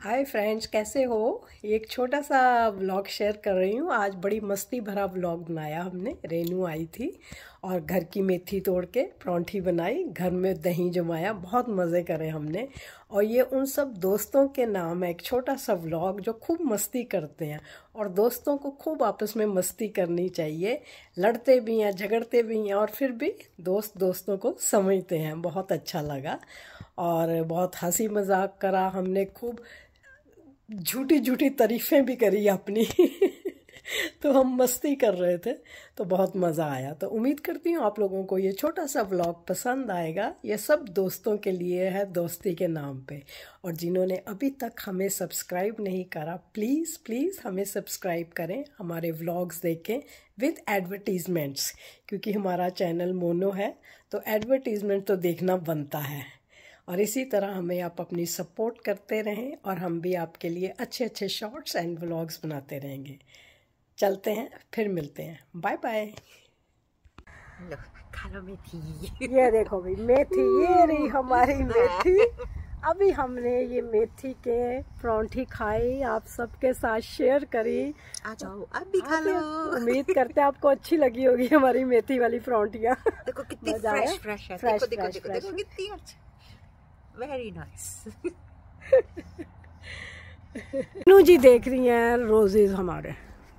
Hi friends, कैसे हो। एक छोटा सा व्लॉग शेयर कर रही हूँ। आज बड़ी मस्ती भरा व्लॉग बनाया हमने। रेनू आई थी और घर की मेथी तोड़ के परांठी बनाई, घर में दही जमाया, बहुत मज़े करे हमने। और ये उन सब दोस्तों के नाम है, एक छोटा सा व्लॉग जो खूब मस्ती करते हैं। और दोस्तों को खूब आपस में मस्ती करनी चाहिए। लड़ते भी हैं, झगड़ते भी हैं, और फिर भी दोस्त दोस्तों को समझते हैं। बहुत अच्छा लगा और बहुत हंसी मजाक करा हमने, खूब झूठी झूठी तारीफ़ें भी करी अपनी तो हम मस्ती कर रहे थे, तो बहुत मज़ा आया। तो उम्मीद करती हूँ आप लोगों को ये छोटा सा व्लॉग पसंद आएगा। ये सब दोस्तों के लिए है, दोस्ती के नाम पे। और जिन्होंने अभी तक हमें सब्सक्राइब नहीं करा, प्लीज़ प्लीज़ हमें सब्सक्राइब करें, हमारे व्लॉग्स देखें विद एडवर्टीज़मेंट्स, क्योंकि हमारा चैनल मोनो है तो एडवर्टीज़मेंट तो देखना बनता है। और इसी तरह हमें आप अपनी सपोर्ट करते रहें और हम भी आपके लिए अच्छे अच्छे शॉर्ट्स एंड व्लॉग्स बनाते रहेंगे। चलते हैं, फिर मिलते हैं, बाय बाय। खा लो मेथी। ये देखो भाई मेथी, ये रही हमारी मेथी। अभी हमने ये मेथी के परांठी खाई, आप सबके साथ शेयर करी। आ जाओ, अब भी खा लो। उम्मीद करते हैं आपको अच्छी लगी होगी हमारी मेथी वाली परांठियाँ। देखो कितनी फ्रेश फ्रेश है। फ्रेश, देखो फ्रेश, देखो फ्रेश। देखो कितनी अच्छी, वेरी नाइस। नू जी देख रही हैं रोजेज हमारे,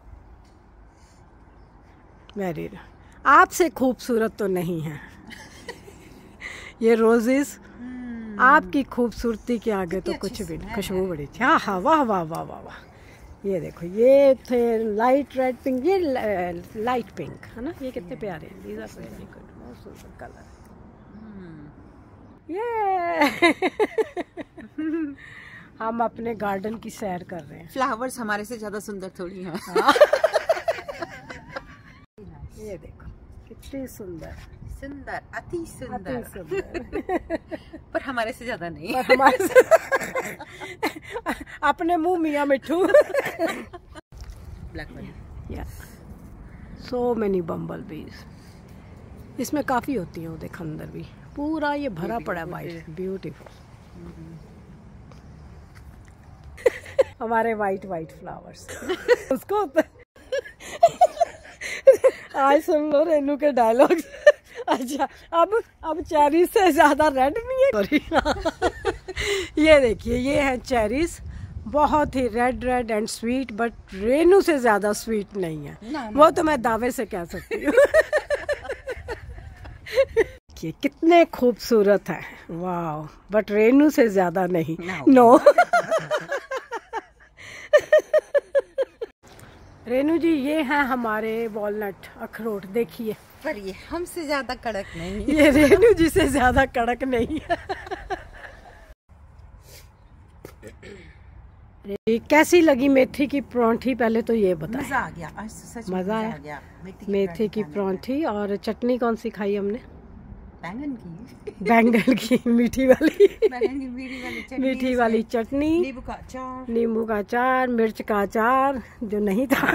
वेरी, आपसे खूबसूरत तो नहीं है ये रोजेज। आपकी खूबसूरती के आगे तो कुछ भी नहीं। खुशबू बड़ी थी। हाँ हाँ, वाह वाह वाह वाह वाह। ये देखो, ये थे लाइट रेड पिंक, ये लाइट पिंक है ना। ये कितने प्यारे हैं, these are very good, बहुत सुंदर कलर। ये हम अपने गार्डन की सैर कर रहे हैं। फ्लावर्स हमारे से ज्यादा सुंदर थोड़ी हैं। ये देखो कितनी सुंदर, सुंदर, अति अति सुंदर, सुंदर। पर हमारे से ज्यादा नहीं। पर हमारे से अपने मुंह मियाँ मिठू। ब्लैकबेरी, सो मेनी बम्बल बीज। इसमें काफी होती है, वो देख अंदर भी पूरा ये भरा पड़ा है वाइट, ब्यूटीफुल। हमारे वाइट वाइट फ्लावर्स उसको आज सुन लो रेनू के डायलॉग। अच्छा, अब चेरीज से ज्यादा रेड नहीं है। सॉरी। ये देखिए, ये है चेरीज, बहुत ही red red and sweet, but Renu से ज्यादा स्वीट नहीं है ना। वो तो मैं दावे से कह सकती हूँ। कितने खूबसूरत है, वाह, बट रेनू से ज्यादा नहीं। नो रेनू जी, ये हैं हमारे वॉलनट, अखरोट, देखिए। पर ये हमसे ज्यादा कड़क नहीं। ये रेनू जी से ज्यादा कड़क नहीं है। कैसी लगी मेथी की परांठी, पहले तो ये बताएं। मजा आ गया, आज सच में मजा आ गया। मेथी की परांठी। और चटनी कौन सी खाई हमने? बैंगन की। बैंगन की मीठी वाली। बैंगन की मीठी वाली चटनी, नींबू का अचार, नींबू का अचार, मिर्च का अचार जो नहीं था।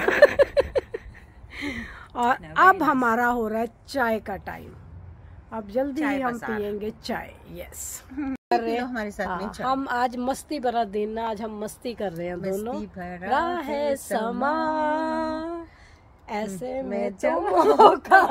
और अब हमारा हो रहा है चाय का टाइम। अब जल्दी ही हम पियेंगे चाय। यस, कर रहे हैं हमारे साथ में चाय। हम आज मस्ती भरा दिन, आज हम मस्ती कर रहे हैं दोनों। राहे समा ऐसे में जो मौका,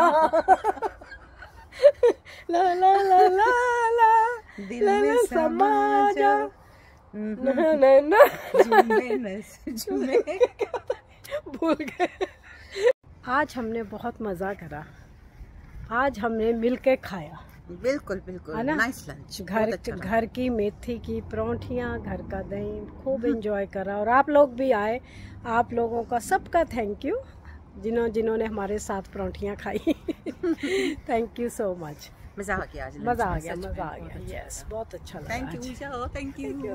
ला ला ला ला ला, दिल में समा जा, ना ना ना, झूमे भूल गए। आज हमने बहुत मजा करा, आज हमने मिलके खाया। बिल्कुल बिल्कुल, है ना? Nice lunch. घर की मेथी की परांठियाँ, घर का दही, खूब एंजॉय करा। और आप लोग भी आए, आप लोगों का सबका थैंक यू, जिन्होंने हमारे साथ परांठियाँ खाई। Thank you so much. मजा आ गया, आज मजा आ गया, मजा आ गया। यस, बहुत अच्छा लगा। Thank you.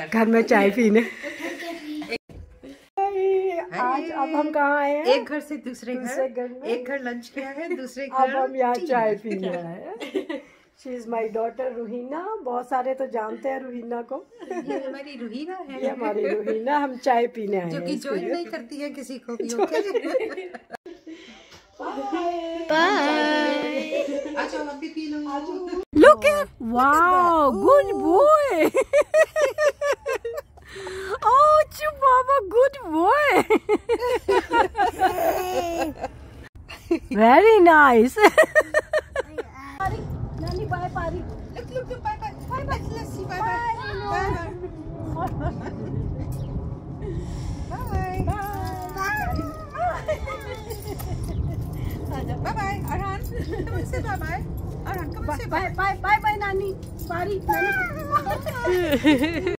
घर में चाय पीने। आज अब हम कहाँ आए हैं? एक घर से दूसरे घर में। एक घर लंच किया है, दूसरे घर अब हम यहाँ चाय पीने आए हैं। She is my daughter Roohina. बहुत सारे तो जानते हैं रूहीना को। ये हमारी रूहीना है। ये हमारी रूहीना। हम चाय पीने आए जो हैं कि ज्वाइन नहीं करती है किसी को भी। अच्छा आप भी पी लो। Look at, wow, good boy. Oh, Chubaba, good boy. Very nice. Nani, bye, Pari. Look, bye, bye, bye, bye, let's see, bye, bye, bye, bye, bye, Arhan, come and say bye, bye, Arhan, come and say bye, Bye, Nani. Pari, Nani.